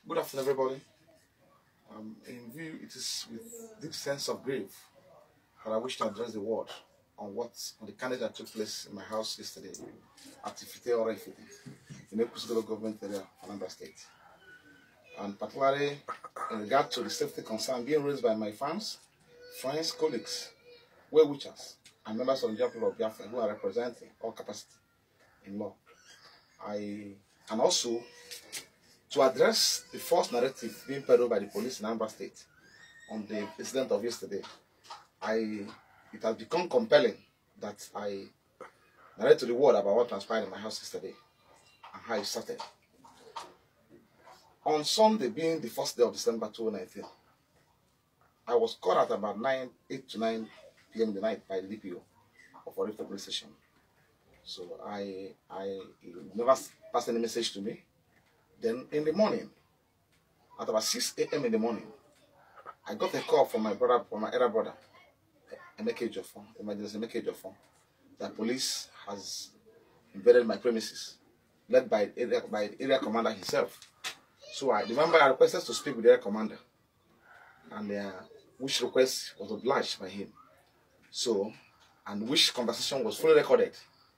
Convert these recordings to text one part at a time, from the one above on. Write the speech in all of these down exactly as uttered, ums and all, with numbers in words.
Good afternoon, everybody. Um, in view, it is with deep sense of grief that I wish to address the word on what on the carnage that took place in my house yesterday at Ifite Orefite in the Ekusugolo government area of Anambra State, and particularly in regard to the safety concern being raised by my fans, friends, colleagues, well-wishers, and members of the General People of Biafra who are representing all capacity in law. I and also to address the false narrative being peddled by the police in Anambra State on the incident of yesterday. I it has become compelling that I narrate to the world about what transpired in my house yesterday and how it started. On Sunday, being the first day of December two thousand nineteen, I was called at about nine, eight to nine p m in the night by the D P O of Orifite police station. So I I never passed any message to me. Then in the morning, at about six a m in the morning, I got a call from my brother, from my elder brother, Emeka Ejiofor, Emergency Emeka Ejiofor, that police has invaded my premises, led by area, by the area commander himself. So I remember I requested to speak with the area commander, and uh, which request was obliged by him. So, and which conversation was fully recorded.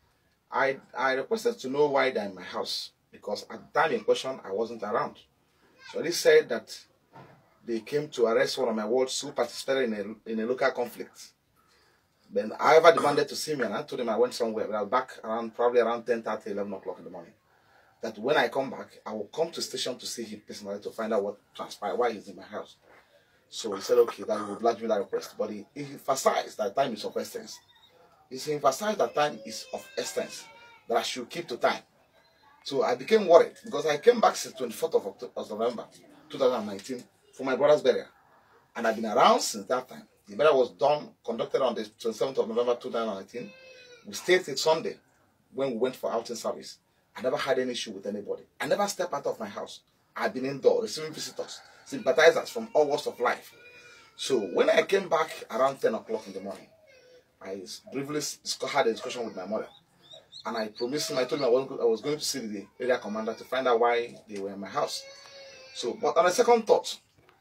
I I requested to know why they're in my house, because at the time in question I wasn't around. So they said that they came to arrest one of my wards who participated in a, in a local conflict. Then I ever demanded to see me, and I told him I went somewhere, but I was back around probably around ten thirty, eleven o'clock in the morning. That when I come back, I will come to the station to see him personally to find out what transpired, why he's in my house. So he said, okay, that will oblige me that request. But he, he emphasized that time is of essence. He emphasized that time is of essence, that I should keep to time. So I became worried because I came back since twenty-fourth of October, of November two thousand nineteen for my brother's burial. And I've been around since that time. The burial was done, conducted on the twenty-seventh of November two thousand nineteen. We stayed till Sunday when we went for outing service. I never had any issue with anybody. I never stepped out of my house. I've been indoors, receiving visitors, sympathizers from all walks of life. So when I came back around ten o'clock in the morning, I briefly had a discussion with my mother. And I promised him, I told him I was going to see the area commander to find out why they were in my house. So, but on a second thought,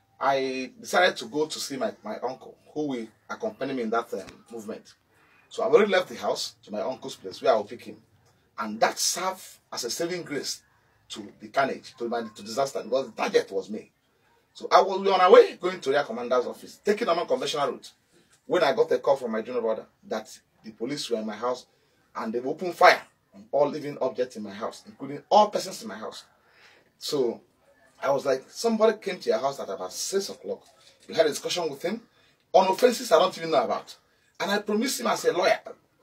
I decided to go to see my, my uncle, who will accompany me in that um, movement. So I've already left the house to my uncle's place where I will pick him. And that served as a saving grace to the carnage, to the to disaster, because the target was me. So I was on our way going to the area commander's office, taking a non-conventional route, when I got a call from my junior brother that the police were in my house and they opened fire on all living objects in my house, including all persons in my house. So I was like, somebody came to your house at about six o'clock. We had a discussion with him on offenses I don't even know about. And I promised him as a lawyer,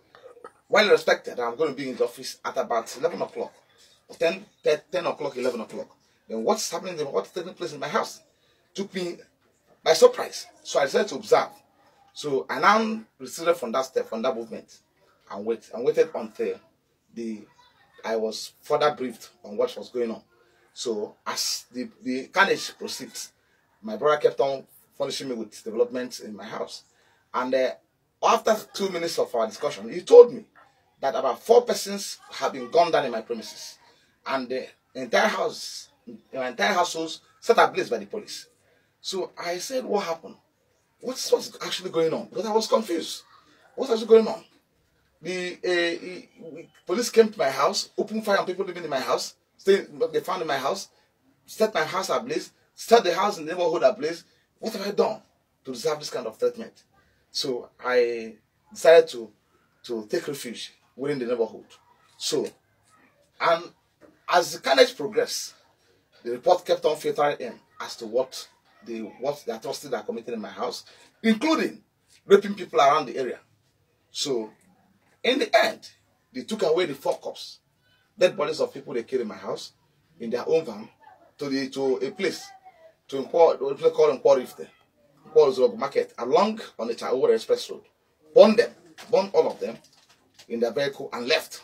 well respected, I'm going to be in the office at about eleven o'clock, ten, ten o'clock, eleven o'clock. Then what's happening, what's taking place in my house took me by surprise. So I decided to observe. So I now receded from that step, from that movement, and wait and waited until the I was further briefed on what was going on. So as the, the carnage proceeds, my brother kept on furnishing me with developments in my house. And uh, after two minutes of our discussion, he told me that about four persons have been gunned down in my premises. And the entire house, the entire household set ablaze by the police. So I said, what happened? What's, what's actually going on? Because I was confused. What's actually going on? The uh, police came to my house, opened fire on people living in my house. Stay, they found in my house, set my house ablaze, set the house in the neighborhood ablaze. What have I done to deserve this kind of treatment? So I decided to, to take refuge within the neighborhood. So, and as the carnage progressed, the report kept on filtering in as to what the what the atrocities that are committed in my house, including raping people around the area. So, in the end, they took away the four corpses, dead bodies of people they killed in my house, in their own van, to the to a place, to import, to a place called Imporifte, Import Market, along on the Chaowa Express Road. Burned them, burned all of them in their vehicle and left.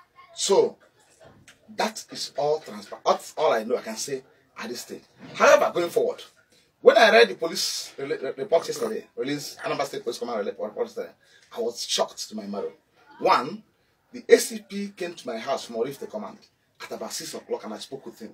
So, that is all transparent. That's all I know I can say at this stage. However, going forward, when I read the police report yesterday, released Anambra State Police Command report yesterday, I was shocked to my marrow. One, the A C P came to my house from Orifite Command at about six o'clock and I spoke with him.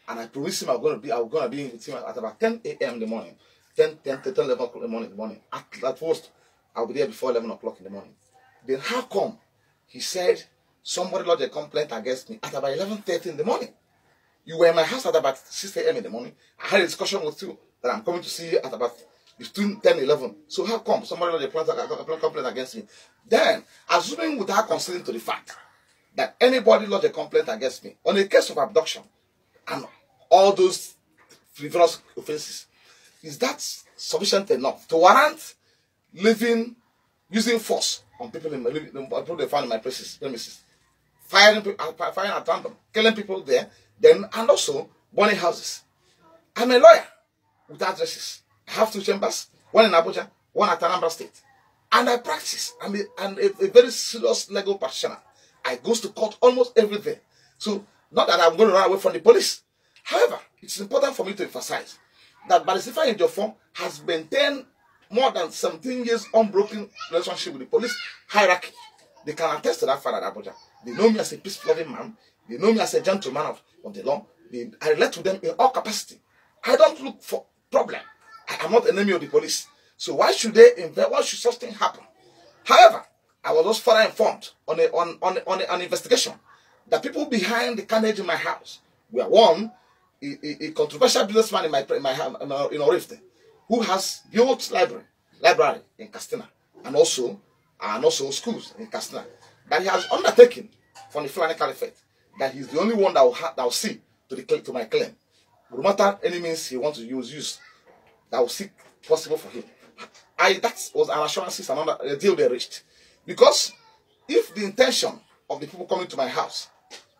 and I promised him I'm going to be, I'm going to be with him at about ten A M in the morning, ten, ten, ten, eleven o'clock in the morning. In the morning. At, at first, I'll be there before eleven o'clock in the morning. Then how come he said somebody lodged a complaint against me at about eleven thirty in the morning? You were in my house at about six A M in the morning. I had a discussion with you that I'm coming to see you at about between ten and eleven. So how come somebody lodged a complaint against me? Then, assuming without considering to the fact that anybody lodged a complaint against me on a case of abduction and all those frivolous offenses, is that sufficient enough to warrant living, using force on people in my living, people they found in my premises, premises, firing people, firing at random, killing people there, then and also burning houses? I'm a lawyer with addresses. I have two chambers, one in Abuja, one at Anambra State, and I practice. I'm a, I'm a, a very serious legal practitioner. I go to court almost every day. So not that I'm going to run away from the police. However, it's important for me to emphasize that Barrister Ifeanyi Ejiofor has maintained more than seventeen years unbroken relationship with the police hierarchy. They can attest to that fact at Abuja. They know me as a peace-loving man. They know me as a gentleman of, of the law. They, I relate to them in all capacity. I don't look for problem. I am not an enemy of the police. So why should they invest? Why should such thing happen? However, I was also further informed on, a, on, on, on a, an investigation that people behind the carnage in my house were one, a, a, a controversial businessman in my in my in Orifte, who has built library library in Castina and also and also schools in Castina, that he has undertaken from the Fulani Caliphate, that he's the only one that will ha that will see to the to my claim. No matter any means he wants to use, use that will seek possible for him. I that was an assurance and a deal they reached. Because if the intention of the people coming to my house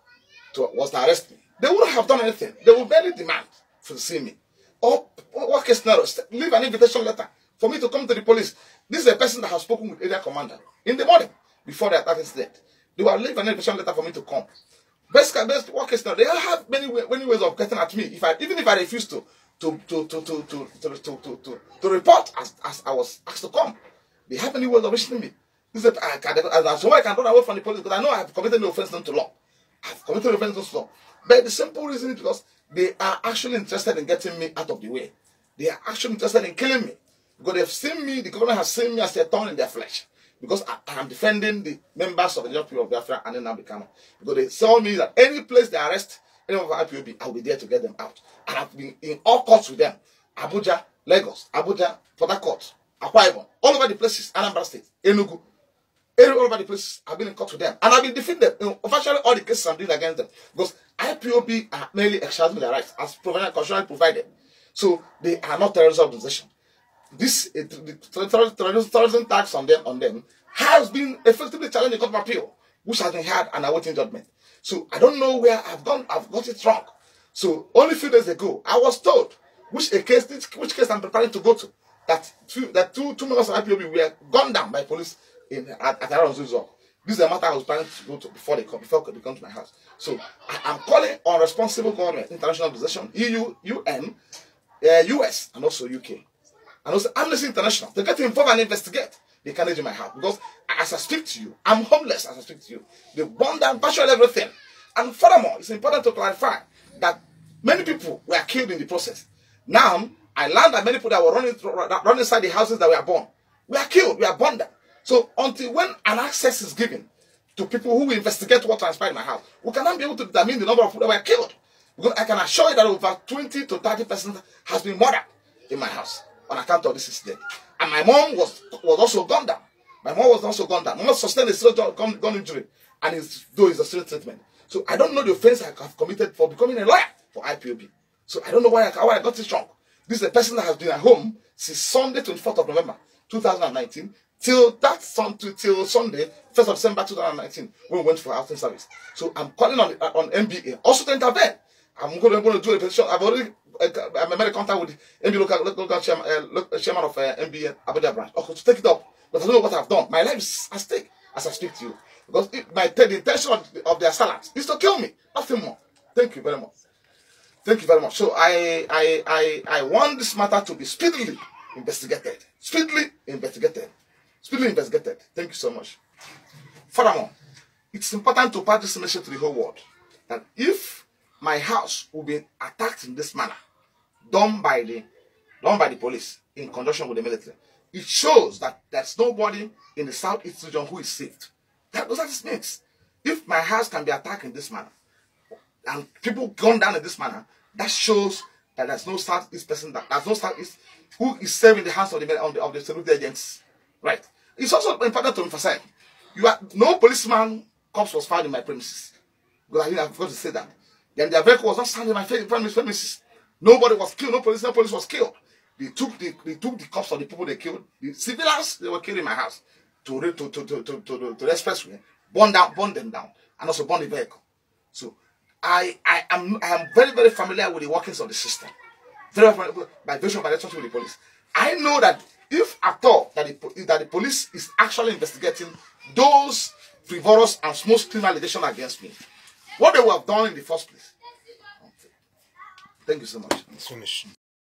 to, was to arrest me, they wouldn't have done anything. They would barely demand to see me. Or, what case scenario, leave an invitation letter for me to come to the police. This is a person that has spoken with area commander in the morning before the attack incident. They will leave an invitation letter for me to come. Best, best what case scenario, they have many, many ways of getting at me. If I, even if I refuse to to to to to to to to, to, to, to report as, as I was asked to come, they have many ways of reaching me. This is I can, as so I can run away from the police because I know I have committed no offense to law. I have committed no offense to law. But the simple reason is because they are actually interested in getting me out of the way. They are actually interested in killing me. Because they've seen me, the government has seen me as a thorn in their flesh. Because I, I am defending the members of the Young People of Biafra and then now become. Because they saw me that any place they arrest any of our I P O B, I'll be there to get them out. And I've been in all courts with them. Abuja, Lagos, Abuja, Port Harcourt, Akwa Ibom, all over the places, Anambra State, Enugu. All over the places, I've been in court with them. And I've been defeating them. You know, virtually all the cases I'm doing against them. Because I P O B are mainly exercising their rights as provided, constitutionally provided. So they are not terrorist organization. This uh, the terrorism, terrorism tax on them on them has been effectively challenged in court of appeal, which has been heard and awaiting judgment. So I don't know where I've gone, I've got it wrong. So only a few days ago, I was told which a case, which case I'm preparing to go to, that two, that two, two members of I P O B were gunned down by police in at, at around Zuzor. This is a matter I was planning to go to before they come, before they come to my house. So I am calling on responsible government, international organization, E U, U N, uh, U S, and also U K, and also Amnesty International to get involved and investigate the carnage in my house. Because as I speak to you, I'm homeless as I speak to you. They burned down virtually everything. And furthermore, it's important to clarify that many people were killed in the process. Now, I learned that many people that were running running inside the houses that were burned were killed, were burned down. So until when an access is given to people who will investigate what transpired in my house, we cannot be able to determine the number of people that were killed. Because I can assure you that over twenty to thirty percent has been murdered in my house on account of this incident. And my mom was, was also gunned down. My mom was also gunned down. My mom sustained a serious gun, gun injury, and is, though it's a serious treatment. So I don't know the offense I have committed for becoming a lawyer for I P O B. So I don't know why I, why I got it wrong. This is a person that has been at home since Sunday, twenty-fourth of November, two thousand nineteen, till that sun, till Sunday, first of December, two thousand nineteen, when we went for outing service. So I'm calling on on N B A also to intervene. I'm going to, going to do a petition. I've already uh, I made a contact with N B A local, local chairman, uh, local chairman of uh, N B A Abuja branch. Okay, to take it up. But I don't know what I've done. My life is at stake as I speak to you. Because it, my the intention of, of their assailants is to kill me. Nothing more. Thank you very much. Thank you very much. So I, I, I, I want this matter to be speedily investigated. Speedily investigated. Speedily investigated. Thank you so much. Furthermore, it's important to pass this message to the whole world that if my house will be attacked in this manner, done by the done by the police in conjunction with the military, it shows that there's nobody in the southeast region who is saved. That those are the means. If my house can be attacked in this manner, and people gone down in this manner, that shows that there's no southeast person, that there's no southeast who is serving the hands of the of the, of the security agents. Right. It's also important to emphasize, you are no policeman corpse was found in my premises. Because I think I've got to say that. Then their vehicle was not found in my premises. Nobody was killed. No police, no police was killed. They took the they took the corpse of the people they killed. The civilians they were killed in my house to to to to to, to, to, to the expressway, burn down, burn them down, and also burn the vehicle. So I I am I am very very familiar with the workings of the system. Very familiar by virtue of my relationship with the police. I know that if at all that the that the police is actually investigating those frivolous and small criminal allegations against me, what they would have done in the first place. Thank you so much. It's finished.